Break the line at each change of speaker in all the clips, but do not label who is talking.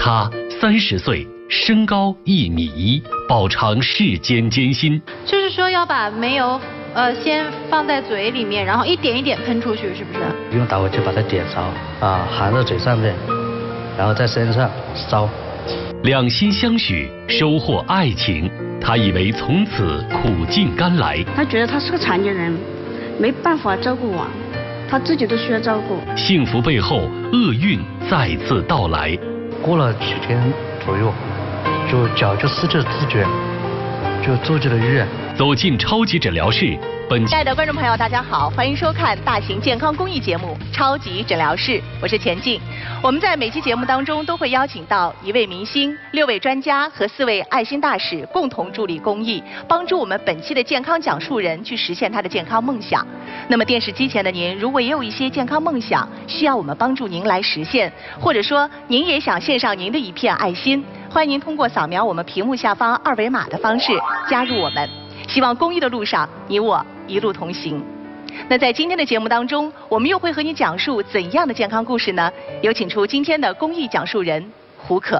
他30岁，身高1.1米，饱尝世间艰辛。
就是说要把煤油先放在嘴里面，然后一点一点喷出去，是不是？
用打火机把它点着含到嘴上面，然后在身上烧。
两心相许，收获爱情，他以为从此苦尽甘来。
他觉得他是个残疾人，没办法照顾我，他自己都需要照顾。
幸福背后，厄运再次到来。
过了几天左右，就脚就失去了知觉，就住进了医院。
走进超级诊疗室。
亲爱的观众朋友，大家好，欢迎收看大型健康公益节目《超级诊疗室》，我是钱静。我们在每期节目当中都会邀请到1位明星、6位专家和4位爱心大使共同助力公益，帮助我们本期的健康讲述人去实现他的健康梦想。那么电视机前的您，如果也有一些健康梦想需要我们帮助您来实现，或者说您也想献上您的一片爱心，欢迎您通过扫描我们屏幕下方2维码的方式加入我们。希望公益的路上，你我一路同行。那在今天的节目当中，我们又会和你讲述怎样的健康故事呢？有请出今天的公益讲述人胡可。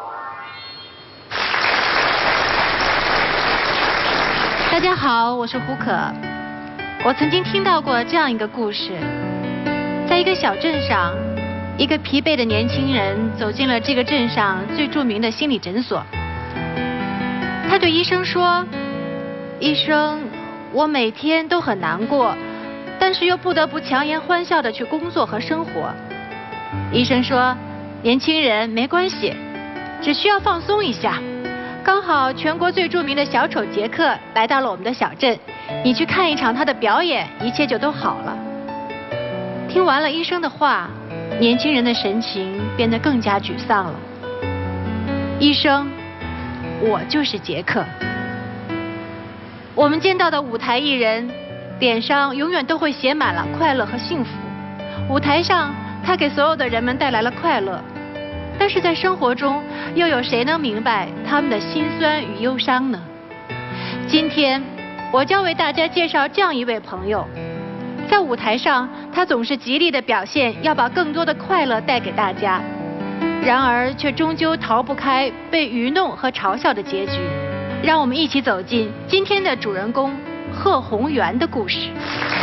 大家好，我是胡可。我曾经听到过这样一个故事，在一个小镇上，一个疲惫的年轻人走进了这个镇上最著名的心理诊所。他对医生说：医生，我每天都很难过，但是又不得不强颜欢笑地去工作和生活。医生说：年轻人，没关系，只需要放松一下。刚好全国最著名的小丑杰克来到了我们的小镇，你去看一场他的表演，一切就都好了。听完了医生的话，年轻人的神情变得更加沮丧了。医生，我就是杰克。我们见到的舞台艺人，脸上永远都会写满了快乐和幸福。舞台上，他给所有的人们带来了快乐，但是在生活中，又有谁能明白他们的辛酸与忧伤呢？今天，我将为大家介绍这样一位朋友。在舞台上，他总是极力的表现要把更多的快乐带给大家，然而却终究逃不开被愚弄和嘲笑的结局。让我们一起走进今天的主人公贺宏源的故事。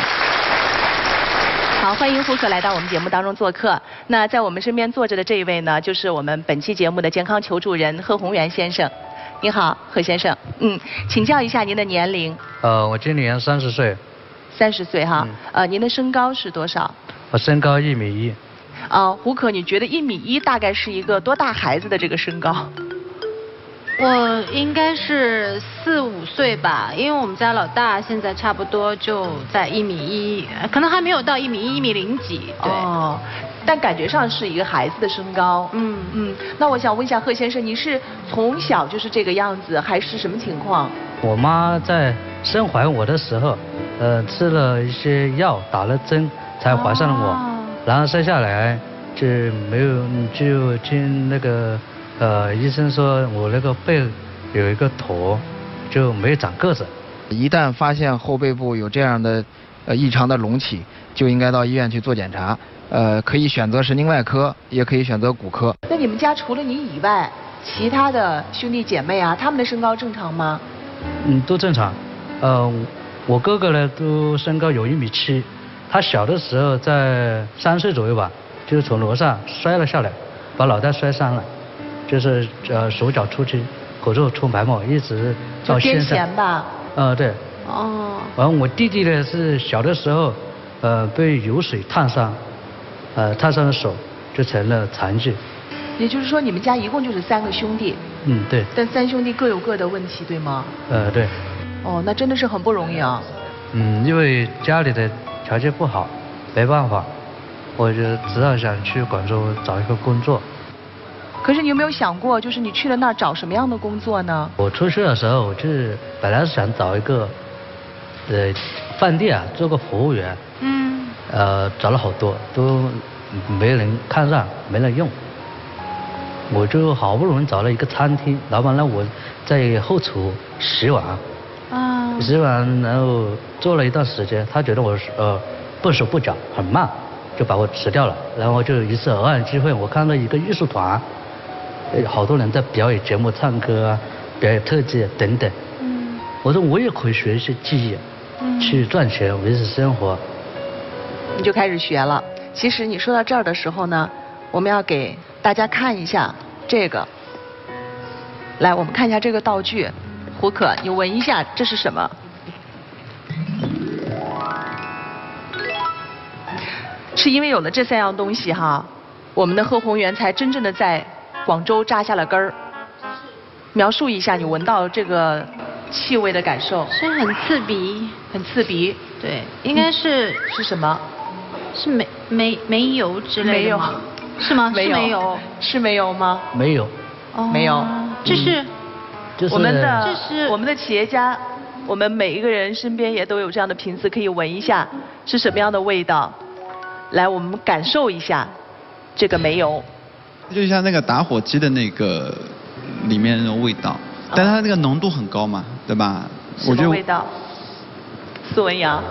好，欢迎胡可来到我们节目当中做客。那在我们身边坐着的这一位呢，就是我们本期节目的健康求助人贺宏源先生。你好，贺先生。请教一下您的年龄。
我今年30岁。
30岁哈。您的身高是多少？
我身高1.1米。
胡可，你觉得1.1米大概是一个多大孩子的这个身高？
我应该是4、5岁吧，因为我们家老大现在差不多就在1.1米，可能还没有到1.1米，1.0米几。对。
但感觉上是一个孩子的身高。那我想问一下贺先生，你是从小就是这个样子，还是什么情况？
我妈在生怀我的时候，吃了一些药，打了针，才怀上了我。然后生下来就没有，就听那个。医生说我那个背有一个坨，就没有长个子。
一旦发现后背部有这样的异常的隆起，就应该到医院去做检查。可以选择神经外科，也可以选择骨科。
那你们家除了你以外，其他的兄弟姐妹啊，他们的身高正常吗？
都正常。我哥哥呢都身高有1.7米，他小的时候在3岁左右吧，就是从楼上摔了下来，把脑袋摔伤了。就是手脚出去，口臭出白沫，一直到现在。
癫痫吧？
对。然后我弟弟呢是小的时候，被油水烫伤，烫伤了手，就成了残疾。
也就是说，你们家一共就是3个兄弟？
对。
但3兄弟各有各的问题，对吗？
对。
那真的是很不容易啊。
因为家里的条件不好，没办法，我就只好想去广州找一个工作。
可是你有没有想过，就是你去了那儿找什么样的工作呢？
我出去的时候，我就是本来是想找一个，饭店做个服务员。找了好多，都没人看上，没人用。我就好不容易找了一个餐厅，老板让我在后厨洗碗。洗碗，然后做了一段时间，他觉得我笨手笨脚，很慢，就把我辞掉了。然后就一次偶然机会，我看到一个艺术团。 好多人在表演节目、唱歌啊，表演特技等等。我说我也可以学一些技艺，去赚钱维持生活。
你就开始学了。其实你说到这儿的时候呢，我们要给大家看一下这个。来，我们看一下这个道具。胡可，你闻一下，这是什么？是因为有了这3样东西哈，我们的贺宏源才真正的在广州扎下了根儿。描述一下你闻到这个气味的感受。
是很刺鼻，
很刺鼻。
对，应该是
是什么？
是煤油之类的吗？是吗？
没有。
是煤油。
是煤油吗？
没有。
没有。
这是。
我们的企业家，我们每一个人身边也都有这样的瓶子，可以闻一下是什么样的味道。来，我们感受一下这个煤油。
就像那个打火机的那个里面那种味道，但它那个浓度很高嘛，对吧？
什么味道？苏文阳。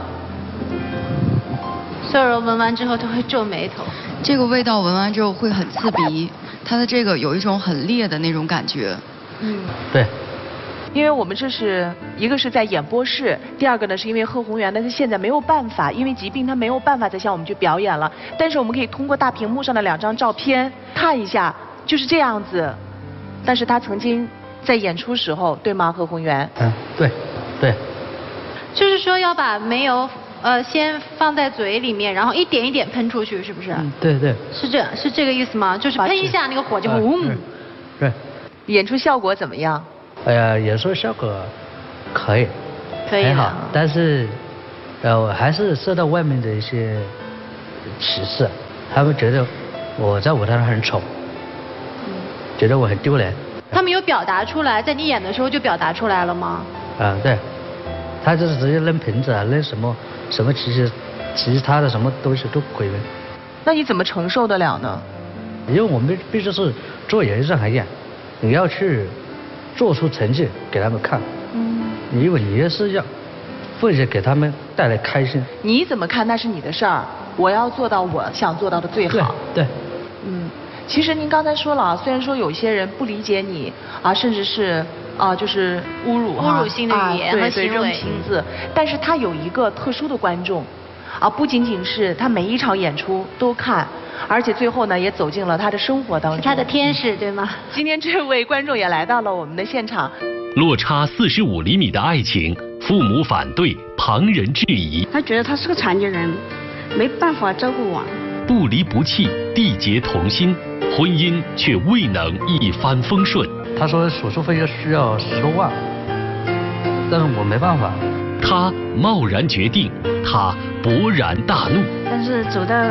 所有人闻完之后都会皱眉头。
这个味道闻完之后会很刺鼻，它的这个有一种很烈的那种感觉。
对。
因为我们这是一个是在演播室，第二个呢是因为贺宏源呢他现在没有办法，因为疾病他没有办法再向我们去表演了。但是我们可以通过大屏幕上的2张照片看一下，就是这样子。但是他曾经在演出时候，对吗，贺宏源？
对。
就是说要把煤油先放在嘴里面，然后一点一点喷出去，是不是？
对。
是这个意思吗？就是喷一下那个火就嗡。
对。
演出效果怎么样？
演出效果可以，
很
好，但是我还是受到外面的一些歧视，他们觉得我在舞台上很丑，觉得我很丢人。
他们有表达出来，在你演的时候就表达出来了吗？
对，他就是直接扔瓶子啊，扔什么其他的什么东西都可以扔。
那你怎么承受得了呢？
因为我们必须是做演艺这行业，你要去做出成绩给他们看。因为你也是要奉献给他们带来开心。
你怎么看那是你的事儿，我要做到我想做到的最好。
对。
其实您刚才说了，虽然说有些人不理解你啊，甚至是就是侮辱
性的语言和行为，
扔瓶子，但是他有一个特殊的观众，不仅仅是他每一场演出都看，而且最后呢也走进了他的生活当中。
是他的天使，对吗？
今天这位观众也来到了我们的现场。
落差45厘米的爱情，父母反对，旁人质疑。
他觉得他是个残疾人，没办法照顾我。
不离不弃，缔结同心，婚姻却未能一帆风顺。
他说手术费需要10多万，但是我没办法。
他贸然决定，他勃然大怒。
但是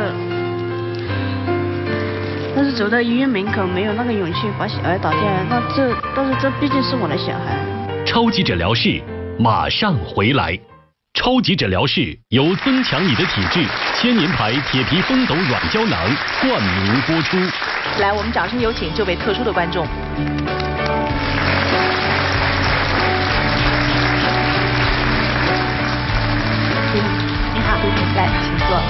走到医院门口，没有那个勇气把小孩打下来。但是这毕竟是我的小孩。
超级诊疗室马上回来。超级诊疗室由增强你的体质千年牌铁皮风斗软胶囊冠名播出。
来，我们掌声有请这位特殊的观众。你好，来，请坐。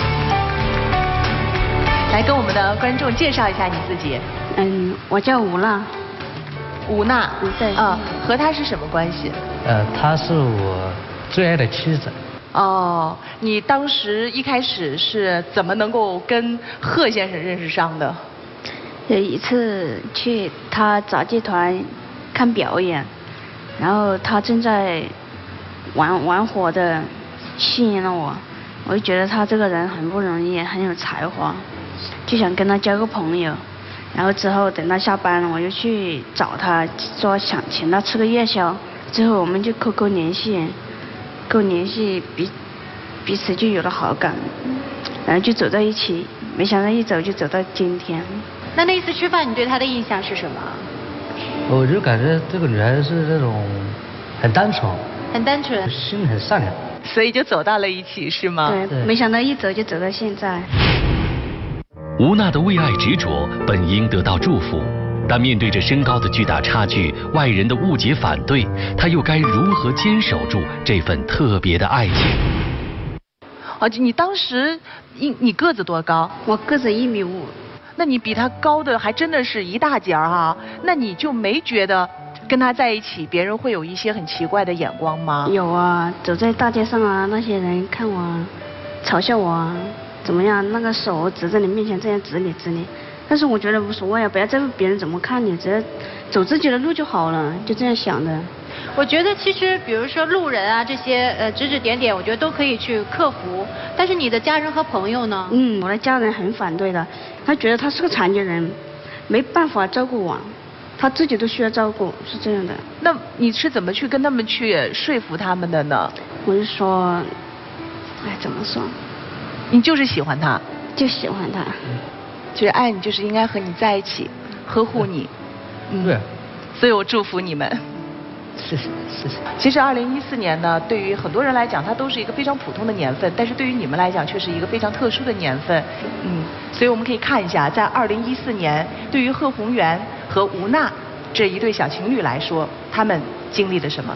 来跟我们的观众介绍一下你自己。
我叫吴娜。
吴娜。
对。
和他是什么关系？
她是我最爱的妻子。
你当时一开始是怎么能够跟贺先生认识上的？
有一次去他杂技团看表演，然后他正在玩火的吸引了我，我就觉得他这个人很不容易，很有才华，就想跟他交个朋友。然后之后等他下班了，我就去找他，说想请他吃个夜宵。之后我们就 QQ 联系，彼此就有了好感，然后就走在一起。没想到一走就走到今天。
那一次吃饭，你对她的印象是什么？
我就感觉这个女孩是那种很单纯，心很善良，
所以就走到了一起，是吗？
对，没想到一走就走到现在。
吴娜的为爱执着本应得到祝福，但面对着身高的巨大差距，外人的误解反对，她又该如何坚守住这份特别的爱情？
你当时你个子多高？
我个子1.5米。
那你比他高的还真的是一大截儿哈，那你就没觉得跟他在一起，别人会有一些很奇怪的眼光吗？
有啊，走在大街上啊，那些人看我，嘲笑我啊，怎么样？那个手指在你面前这样指你。但是我觉得无所谓啊，不要在乎别人怎么看你，只要走自己的路就好了，就这样想的。
我觉得其实比如说路人啊这些指指点点，我觉得都可以去克服。但是你的家人和朋友呢？
我的家人很反对的，他觉得他是个残疾人，没办法照顾我，他自己都需要照顾，是这样的。
那你是怎么去跟他们去说服他们的呢？
我就说，怎么说？
你就是喜欢他，
就喜欢他，
就是爱你，就是应该和你在一起，呵护你。
对。
所以我祝福你们。
谢谢。
其实2014年呢，对于很多人来讲，它都是一个非常普通的年份，但是对于你们来讲，却是一个非常特殊的年份。所以我们可以看一下，在2014年，对于贺宏源和吴娜这一对小情侣来说，他们经历了什么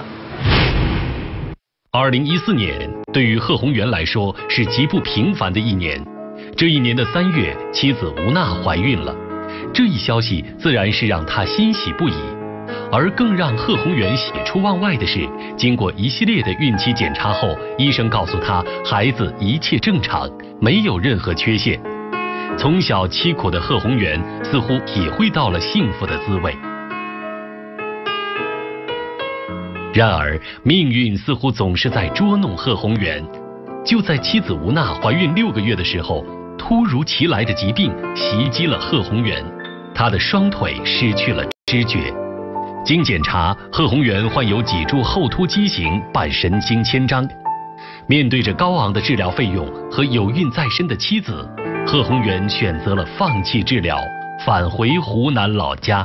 ？2014年对于贺宏源来说是极不平凡的一年。这一年的3月，妻子吴娜怀孕了，这一消息自然是让他欣喜不已。而更让贺宏源喜出望外的是，经过一系列的孕期检查后，医生告诉他孩子一切正常，没有任何缺陷。从小凄苦的贺宏源似乎体会到了幸福的滋味。然而，命运似乎总是在捉弄贺宏源。就在妻子吴娜怀孕6个月的时候，突如其来的疾病袭击了贺宏源，他的双腿失去了知觉。经检查，贺宏源患有脊柱后凸畸形半神经牵张。面对着高昂的治疗费用和有孕在身的妻子，贺宏源选择了放弃治疗，返回湖南老家。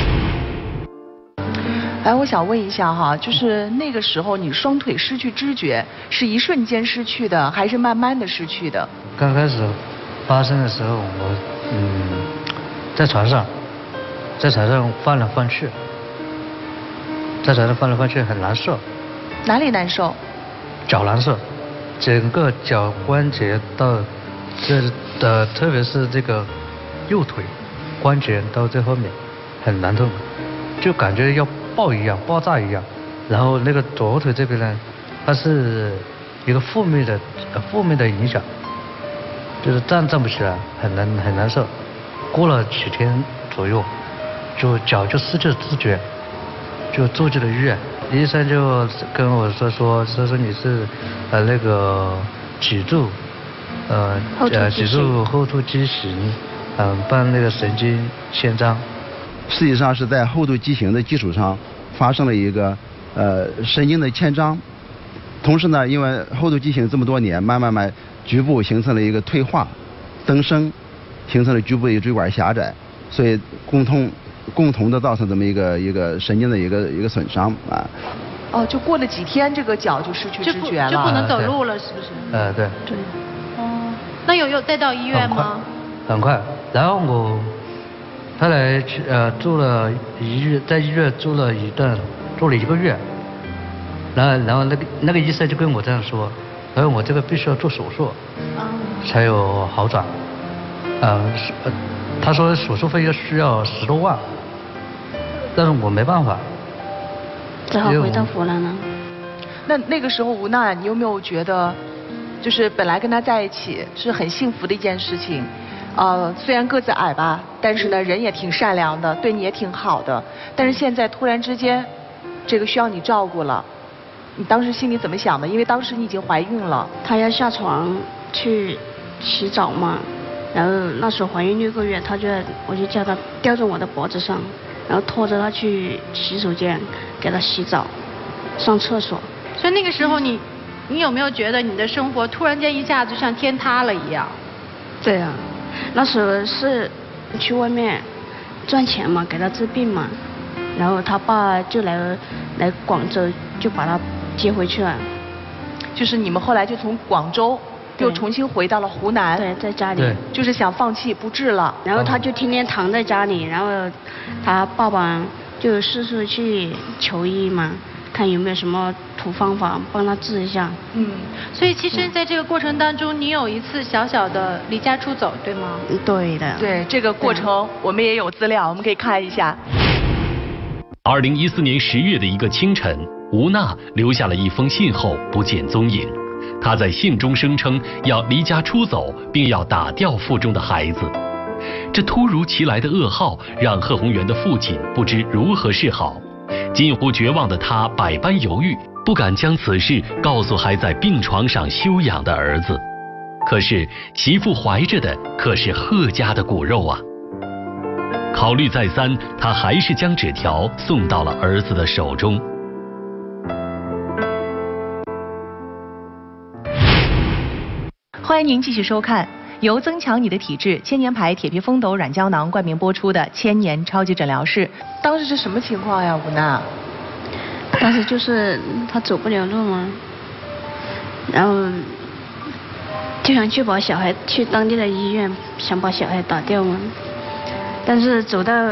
我想问一下哈，就是那个时候你双腿失去知觉，是一瞬间失去的，还是慢慢的失去的？
刚开始发生的时候，我在床上翻来翻去。在床上翻来翻去很难受，
哪里难受？
脚难受，整个脚关节到特别是这个右腿关节到这后面很难痛，就感觉要爆炸一样。然后那个左腿这边呢，它是一个负面的影响，就是站不起来，很难受。过了几天左右，就脚就失去了知觉。就住进了医院，医生就跟我说你是那个脊柱后凸畸形，半那个神经牵张。
实际上是在后凸畸形的基础上发生了一个神经的牵张，同时呢，因为后凸畸形这么多年，慢慢局部形成了一个退化、增生，形成了局部的椎管狭窄，所以共同的造成这么一个神经的一个损伤啊。
就过了几天，这个脚就失去知觉了，
就不能走路了，是不是？
对。
那有带到医院吗？
很快。然后他来住了在医院住了1个月。然后那个医生就跟我这样说，然后我这个必须要做手术，才有好转。他说手术费需要10多万，但是我没办法，
只好回到湖南了。
那个时候吴娜，你有没有觉得，就是本来跟他在一起是很幸福的一件事情，虽然个子矮吧，但是呢人也挺善良的，对你也挺好的，但是现在突然之间，这个需要你照顾了，你当时心里怎么想的？因为当时你已经怀孕了。
他要下床去洗澡嘛。然后那时候怀孕6个月，我就叫他吊在我的脖子上，然后拖着他去洗手间给他洗澡、上厕所。
所以那个时候你有没有觉得你的生活突然间一下子像天塌了一样？
对啊，那时候是去外面赚钱嘛，给他治病嘛，然后他爸就来广州，就把他接回去了。
就是你们后来就从广州又重新回到了湖南。
对，在家里。
就是想放弃不治了。
然后他就天天躺在家里，然后他爸爸就四处去求医嘛， 看有没有什么土方法帮他治一下。
所以其实在这个过程当中，你有一次小小的离家出走，对吗？
对的。
对，这个过程我们也有资料，我们可以看一下。
2014年10月的一个清晨，吴娜留下了一封信后不见踪影。她在信中声称要离家出走，并要打掉腹中的孩子。这突如其来的噩耗让贺宏源的父亲不知如何是好。近乎绝望的他百般犹豫，不敢将此事告诉还在病床上休养的儿子。可是媳妇怀着的可是贺家的骨肉啊！考虑再三，他还是将纸条送到了儿子的手中。
欢迎您继续收看由增强你的体质千年牌铁皮风斗软胶囊冠名播出的《千年超级诊疗室》。当时是什么情况呀，吴娜？
当时就是他走不了路嘛，然后就想去把小孩去当地的医院，想把小孩打掉嘛。但是走到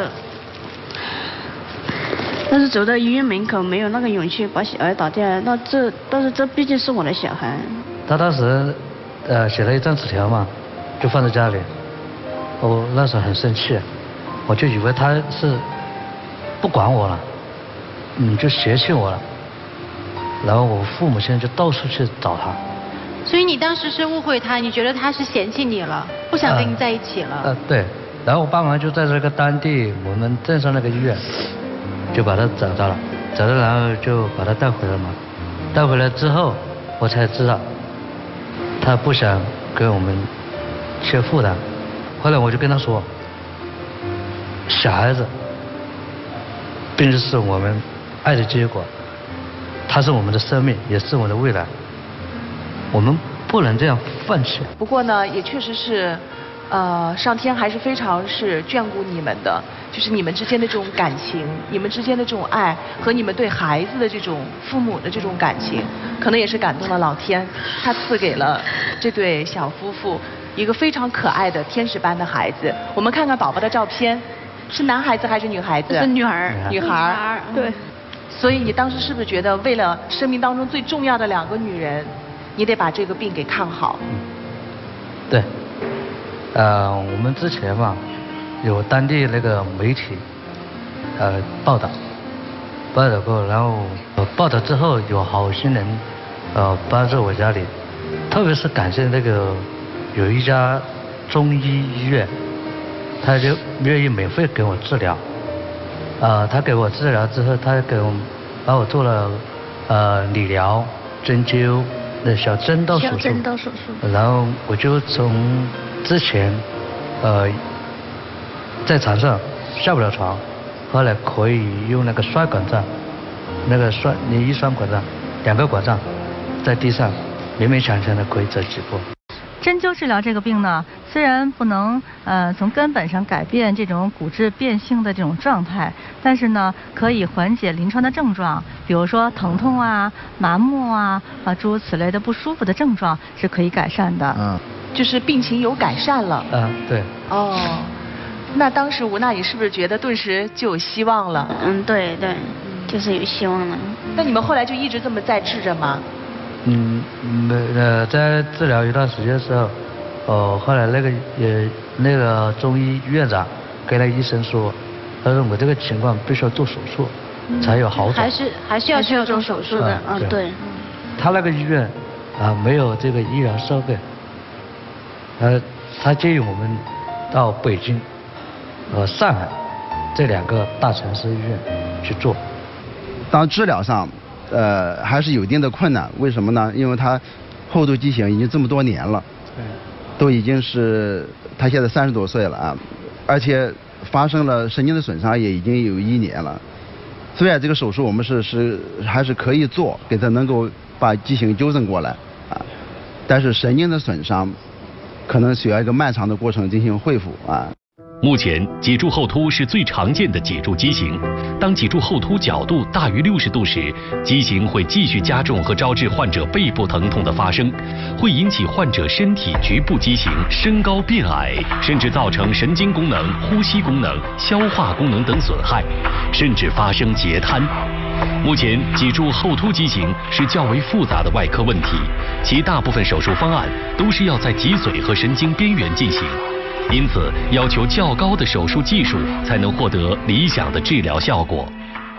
医院门口没有那个勇气把小孩打掉。但是这毕竟是我的小孩。
他当时写了一张纸条嘛，就放在家里。我那时候很生气，我就以为他是不管我了，就嫌弃我了。然后我父母亲就到处去找他。
所以你当时是误会他，你觉得他是嫌弃你了，不想跟你在一起了。
对。然后我爸妈就在这个当地我们镇上那个医院，就把他找到了，然后就把他带回来嘛。带回来之后，我才知道他不想给我们添负担。后来我就跟他说，小孩子并不是我们爱的结果，他是我们的生命，也是我们的未来，我们不能这样放弃。
不过呢，也确实是上天还是非常是眷顾你们的，就是你们之间的这种感情，你们之间的这种爱和你们对孩子的这种父母的这种感情，可能也是感动了老天，他赐给了这对小夫妇一个非常可爱的天使般的孩子。我们看看宝宝的照片，是男孩子还是女孩子？
是女孩。
女孩。对。所以你当时是不是觉得为了生命当中最重要的2个女人，你得把这个病给看好？
对。我们之前嘛，有当地那个媒体，报道过，然后报道之后有好心人，帮助我家里，特别是感谢那个有一家中医医院，他就愿意免费给我治疗，他给我治疗之后，他把我做了理疗、针灸、小针刀手术，然后我就从之前在床上下不了床，后来可以用那个双管杖，一双管杖，2个管杖在地上勉勉强强的可以走几步。
针灸治疗这个病呢，虽然不能从根本上改变这种骨质变性的这种状态，但是呢，可以缓解临床的症状，比如说疼痛啊、麻木啊诸如此类的不舒服的症状是可以改善的。
就是病情有改善了。
对。
那当时吴娜，你是不是觉得顿时就有希望了？
对，就是有希望了。
那你们后来就一直这么在治着吗？
在治疗一段时间之后，后来那个中医院长跟那医生说，他说我这个情况必须要做手术，才有好转。
还是要做手术的。
对。
他那个医院没有这个医疗设备，他建议我们到北京和上海这2个大城市医院去做。
当治疗上还是有一定的困难，为什么呢？因为他后度畸形已经这么多年了，都已经是他现在30多岁了而且发生了神经的损伤也已经有1年了。虽然这个手术我们还是可以做，给他能够把畸形纠正过来但是神经的损伤可能需要一个漫长的过程进行恢复
目前脊柱后凸是最常见的脊柱畸形。当脊柱后凸角度大于60度时，畸形会继续加重和招致患者背部疼痛的发生，会引起患者身体局部畸形、身高变矮，甚至造成神经功能、呼吸功能、消化功能等损害，甚至发生截瘫。 目前脊柱后凸畸形是较为复杂的外科问题，其大部分手术方案都是要在脊髓和神经边缘进行，因此要求较高的手术技术才能获得理想的治疗效果。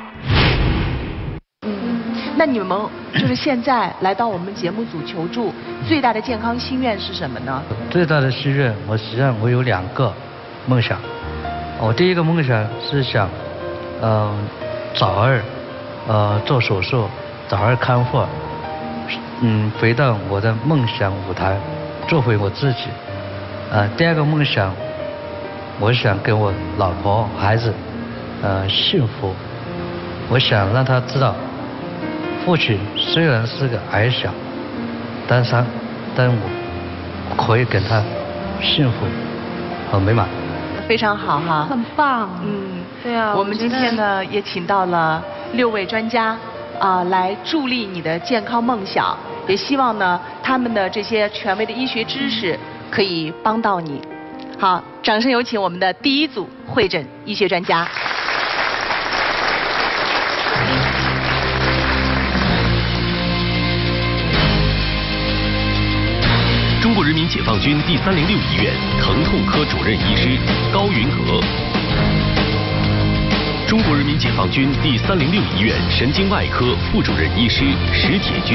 那你们就是现在来到我们节目组求助，最大的健康心愿是什么呢？
最大的心愿，实际上我有2个梦想。我第一个梦想是想，早日做手术，早日康复，回到我的梦想舞台，做回我自己。第二个梦想，我想跟我老婆孩子，幸福。我想让他知道。父亲虽然是个矮小、单伤，但我可以给他幸福和美满。
非常好哈，
很棒。对啊。
我们今天呢也请到了6位专家来助力你的健康梦想，也希望呢他们的这些权威的医学知识可以帮到你。好，掌声有请我们的第1组会诊医学专家。
中国人民解放军第306医院疼痛科主任医师高云阁，中国人民解放军第306医院神经外科副主任医师石铁军，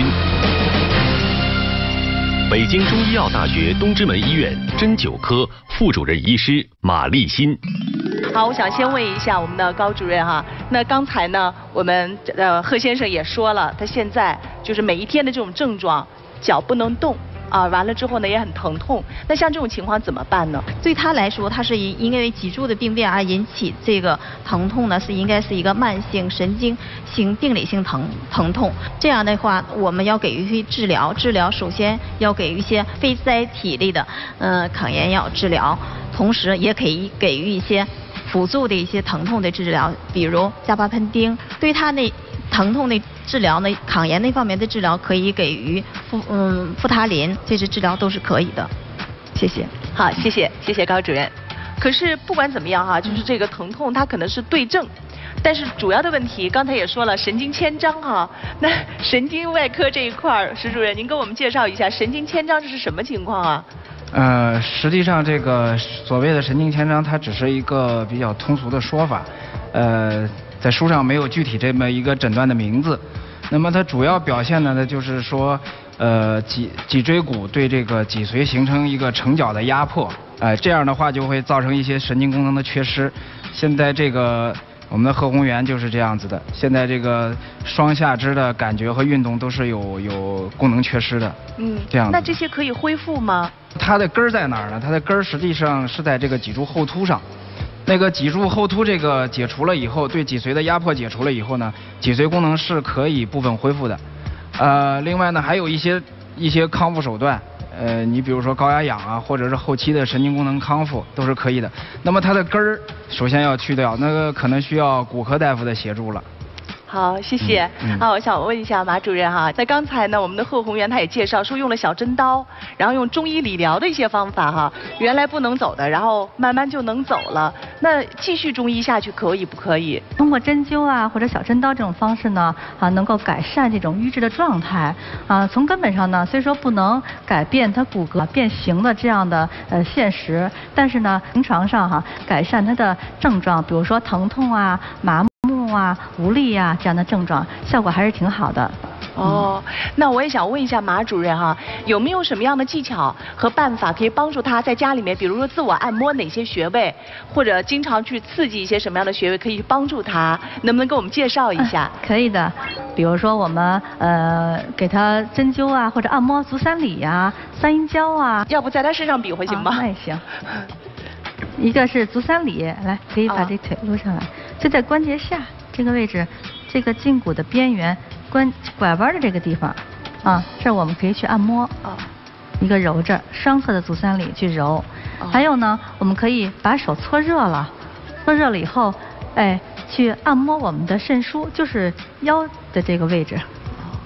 北京中医药大学东直门医院针灸科副主任医师马立新。
好，我想先问一下我们的高主任哈，那刚才呢，我们贺先生也说了，他现在就是每一天的这种症状，脚不能动。完了之后呢也很疼痛，那像这种情况怎么办呢？
对他来说，他是因为脊柱的病变而引起这个疼痛呢，应该是一个慢性神经性病理性疼痛。这样的话，我们要给予治疗，首先要给予一些非甾体类的抗炎药治疗，同时也可以给予一些辅助的一些疼痛的治疗，比如加巴喷丁。对他那疼痛的治疗呢，抗炎那方面的治疗可以给予复他林，这些治疗都是可以的。谢谢。
好，谢谢高主任。可是不管怎么样哈，就是这个疼痛它可能是对症，但是主要的问题刚才也说了，神经牵张哈。那神经外科这一块，石主任您跟我们介绍一下神经牵张这是什么情况啊？
实际上这个所谓的神经牵张，它只是一个比较通俗的说法，在书上没有具体这么一个诊断的名字。那么它主要表现的呢，就是说，脊椎骨对这个脊髓形成一个成角的压迫，这样的话就会造成一些神经功能的缺失。现在这个我们的贺宏源就是这样子的，现在这个双下肢的感觉和运动都是有功能缺失的。这样。
那这些可以恢复吗？
它的根儿在哪儿呢？它的根儿实际上是在这个脊柱后凸上。那个脊柱后凸这个解除了以后，对脊髓的压迫解除了以后呢，脊髓功能是可以部分恢复的。另外呢，还有一些康复手段，你比如说高压氧啊，或者是后期的神经功能康复都是可以的。那么它的根儿首先要去掉，那个可能需要骨科大夫的协助了。
好，谢谢。我想问一下马主任哈，在刚才呢，我们的贺宏源他也介绍说用了小针刀，然后用中医理疗的一些方法哈，原来不能走的，然后慢慢就能走了。那继续中医下去可以不可以？
通过针灸啊或者小针刀这种方式呢，能够改善这种瘀滞的状态。从根本上呢，虽说不能改变它骨骼变形的这样的现实，但是呢，临床上改善它的症状，比如说疼痛啊、麻木无力啊这样的症状，效果还是挺好的。
那我也想问一下马主任哈，有没有什么样的技巧和办法可以帮助他在家里面，比如说自我按摩哪些穴位，或者经常去刺激一些什么样的穴位可以帮助他？能不能给我们介绍一下？
可以的，比如说我们给他针灸啊，或者按摩足三里呀、三阴交啊。
要不在他身上比划行吗？
那也行。一个是足三里，来，可以把这腿撸上来，就在关节下这个位置，这个胫骨的边缘拐弯的这个地方，这儿我们可以去按摩。一个揉着，双侧的足三里去揉。还有呢，我们可以把手搓热了，以后，去按摩我们的肾腧，就是腰的这个位置。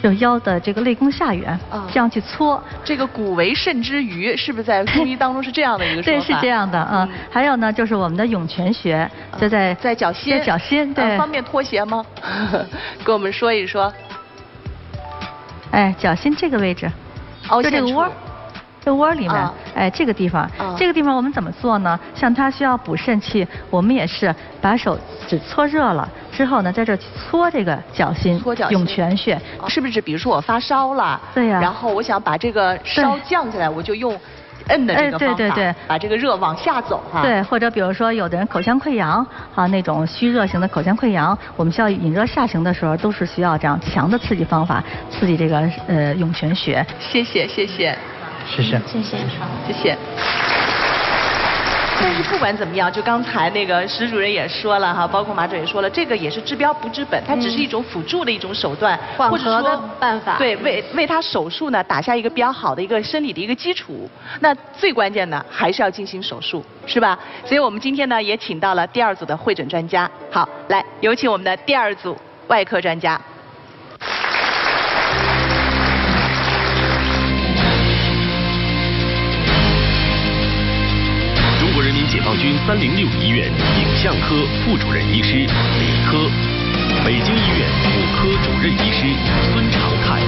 就腰的这个肋弓下缘，这样去搓。
这个骨为肾之余，是不是在中医当中是这样的一个说法？
对，是这样的。还有呢，就是我们的涌泉穴，就在
脚心。
在脚心，对。
方便脱鞋吗？跟我们说一说。
哎，脚心这个位置，就这个窝。这窝里面，哎，这个地方，这个地方我们怎么做呢？像它需要补肾气，我们也是把手指搓热了之后呢，在这去搓这个脚心，涌泉穴，
是不是？比如说我发烧了，
对呀，
然后我想把这个烧降下来，我就用摁的这个方法，
对，
把这个热往下走哈。
对，或者比如说有的人口腔溃疡啊，那种虚热型的口腔溃疡，我们需要引热下行的时候，都是需要这样强的刺激方法，刺激这个涌泉穴。
谢谢。
谢谢。
但是不管怎么样，就刚才那个石主任也说了哈，包括马主任也说了，这个也是治标不治本，它只是一种辅助的一种手段，
缓和的办法。
对，为他手术呢打下一个比较好的一个生理的一个基础。那最关键的还是要进行手术，是吧？所以我们今天呢也请到了第二组的会诊专家。好，来有请我们的第二组外科专家。
人民解放军306医院影像科副主任医师李科，北京医院骨科主任医师孙长凯，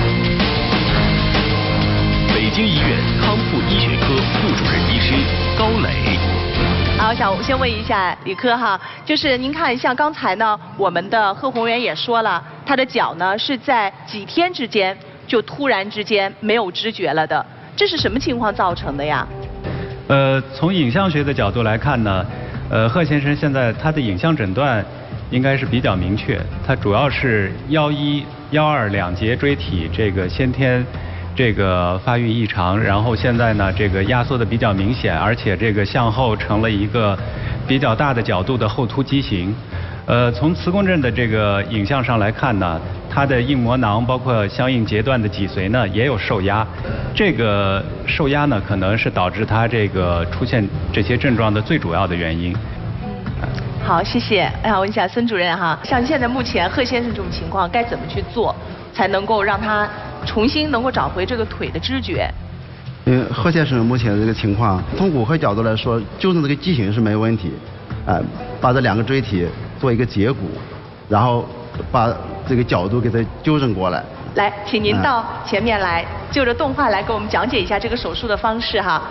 北京医院康复医学科副主任医师高磊。
好，我想先问一下李科哈，就是您看，像刚才呢，我们的贺宏源也说了，他的脚呢是在几天之间就突然之间没有知觉了的，这是什么情况造成的呀？
从影像学的角度来看呢，贺先生现在他的影像诊断应该是比较明确，他主要是1、1、2两节椎体这个先天这个发育异常，然后现在呢这个压缩的比较明显，而且这个向后成了一个比较大的角度的后凸畸形。从磁共振的这个影像上来看呢，它的硬膜囊包括相应节段的脊髓呢也有受压，这个受压呢可能是导致它这个出现这些症状的最主要的原因。
好，谢谢。我问一下孙主任哈，像现在目前贺先生这种情况该怎么去做，才能够让他重新能够找回这个腿的知觉？
贺先生目前这个情况，从骨科角度来说，纠正这个畸形是没问题，把这两个椎体做一个截骨，然后把这个角度给它纠正过来。
来，请您到前面来，就着动画来给我们讲解一下这个手术的方式哈。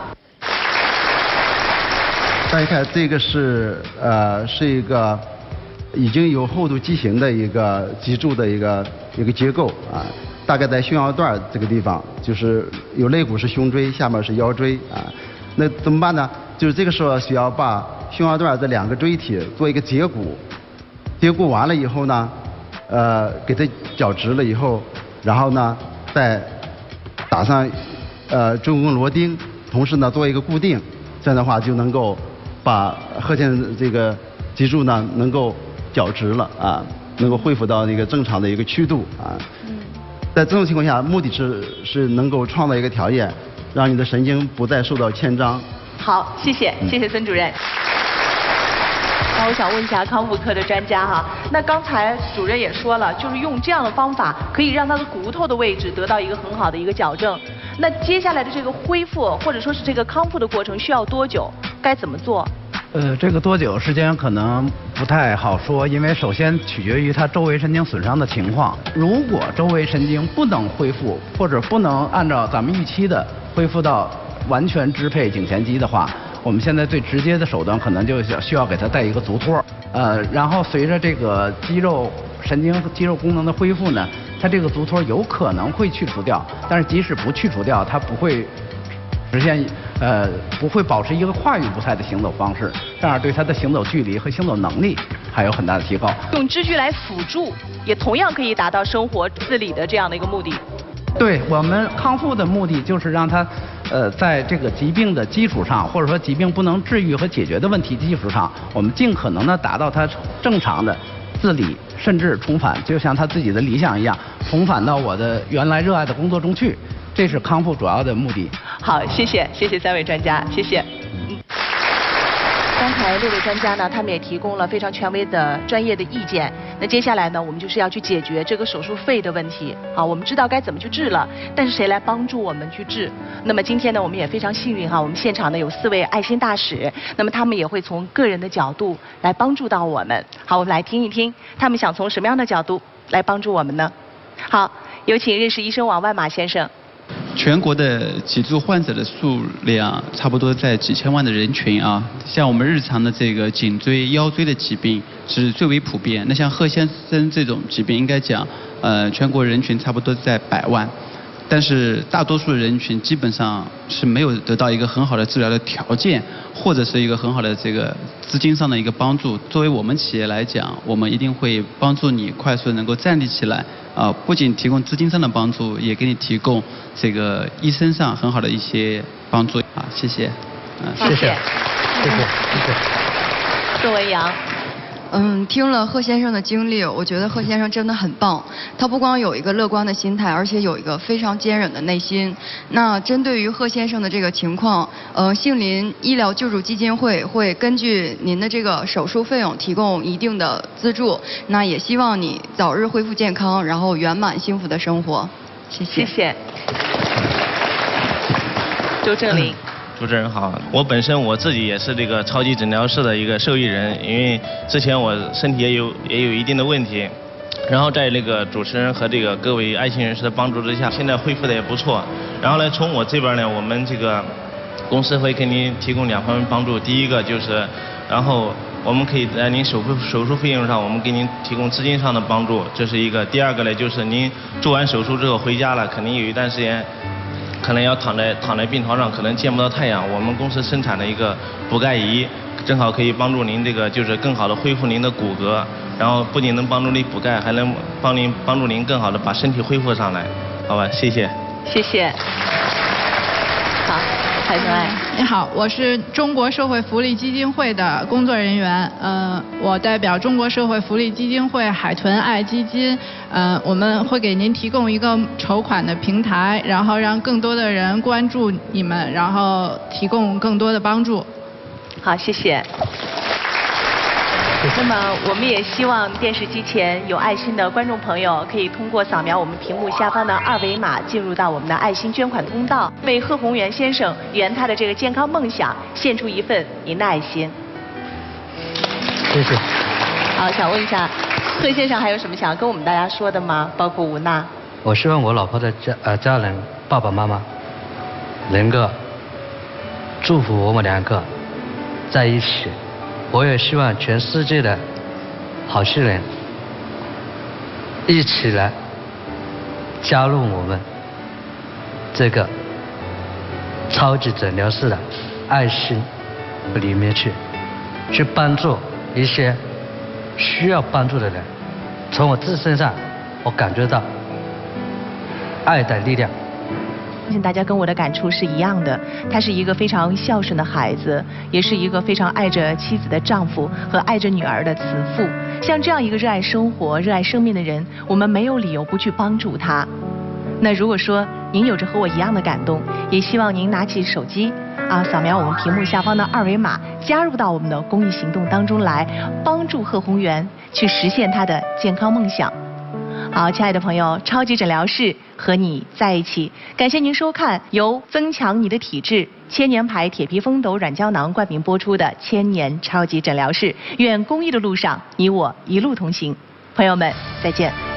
大家看，这个是一个已经有厚度畸形的一个脊柱的一个结构啊，大概在胸腰段这个地方，就是有肋骨是胸椎，下面是腰椎啊。那怎么办呢？就是这个时候需要把胸腰段这两个椎体做一个截骨，截骨完了以后呢，给它绞直了以后，然后呢再打上中宫螺钉，同时呢做一个固定，这样的话就能够把贺先生这个脊柱呢能够绞直了啊，能够恢复到那个正常的一个曲度啊。在这种情况下，目的是能够创造一个条件，让你的神经不再受到牵张。
好，谢谢孙主任。那我想问一下康复科的专家哈，那刚才主任也说了，就是用这样的方法可以让他的骨头的位置得到一个很好的一个矫正。那接下来的这个恢复或者说是这个康复的过程需要多久？该怎么做？
这个多久时间可能不太好说，因为首先取决于它周围神经损伤的情况。如果周围神经不能恢复，或者不能按照咱们预期的恢复到完全支配颈前肌的话，我们现在最直接的手段可能就需要给它带一个足托。然后随着这个肌肉功能的恢复呢，它这个足托有可能会去除掉，但是即使不去除掉，它不会实现不会保持一个跨域步态的行走方式，这样对他的行走距离和行走能力还有很大的提高。
用支具来辅助，也同样可以达到生活自理的这样的一个目的。
对，我们康复的目的就是让他在这个疾病的基础上，或者说疾病不能治愈和解决的问题基础上，我们尽可能的达到他正常的自理，甚至重返，就像他自己的理想一样，重返到我的原来热爱的工作中去。这是康复主要的目的。
好，谢谢三位专家，谢谢。 刚才6位专家呢，他们也提供了非常权威的专业的意见。那接下来呢，我们就是要去解决这个手术费的问题。好，我们知道该怎么去治了，但是谁来帮助我们去治？那么今天呢，我们也非常幸运哈，我们现场呢有4位爱心大使，那么他们也会从个人的角度来帮助到我们。好，我们来听一听他们想从什么样的角度来帮助我们呢？好，有请认识医生王万马先生。
全国的脊柱患者的数量差不多在几千万的人群啊，像我们日常的这个颈椎、腰椎的疾病是最为普遍。那像贺先生这种疾病，应该讲，全国人群差不多在100万，但是大多数人群基本上是没有得到一个很好的治疗的条件，或者是一个很好的这个资金上的一个帮助。作为我们企业来讲，我们一定会帮助你快速能够站立起来。不仅提供资金上的帮助，也给你提供这个医生上很好的一些帮助啊，谢谢。
谢谢。
宋文阳。
听了贺先生的经历，我觉得贺先生真的很棒。他不光有一个乐观的心态，而且有一个非常坚韧的内心。那针对于贺先生的这个情况，杏林医疗救助基金会会根据您的这个手术费用提供一定的资助。那也希望你早日恢复健康，然后圆满幸福的生活。谢谢。
谢谢。周正林。
主持人好，我自己也是这个超级诊疗室的一个受益人，因为之前我身体也有一定的问题，然后在那个主持人和这个各位爱心人士的帮助之下，现在恢复的也不错。然后呢，从我这边呢，我们这个公司会给您提供2方面帮助，第一个就是，然后我们可以在您手术费用上，我们给您提供资金上的帮助，这是一个。第二个呢，就是您做完手术之后回家了，肯定有一段时间。可能要躺在病床上，可能见不到太阳。我们公司生产的一个补钙仪，正好可以帮助您这个就是更好的恢复您的骨骼，然后不仅能帮助你补钙，还能帮助您更好的把身体恢复上来，好吧？谢谢。
谢谢。好，海豚爱。
你好，我是中国社会福利基金会的工作人员，我代表中国社会福利基金会海豚爱基金，我们会给您提供一个筹款的平台，然后让更多的人关注你们，然后提供更多的帮助。
好，谢谢。那么我们也希望电视机前有爱心的观众朋友可以通过扫描我们屏幕下方的2维码进入到我们的爱心捐款通道，为贺宏源先生圆他的这个健康梦想献出一份您的爱心。
谢谢。
好，想问一下贺先生还有什么想跟我们大家说的吗？包括吴娜。
我希望我老婆的家人爸爸妈妈能够祝福我们2个在一起。我也希望全世界的好心人一起来加入我们这个超级诊疗室的爱心里面去帮助一些需要帮助的人。从我自身上，我感觉到爱的力量。
相信大家跟我的感触是一样的，他是一个非常孝顺的孩子，也是一个非常爱着妻子的丈夫和爱着女儿的慈父。像这样一个热爱生活、热爱生命的人，我们没有理由不去帮助他。那如果说您有着和我一样的感动，也希望您拿起手机扫描我们屏幕下方的2维码，加入到我们的公益行动当中来，帮助贺宏源去实现他的健康梦想。好，亲爱的朋友，超级诊疗室和你在一起，感谢您收看由增强你的体质千年牌铁皮蜂斗软胶囊冠名播出的1000年超级诊疗室。愿公益的路上你我一路同行，朋友们再见。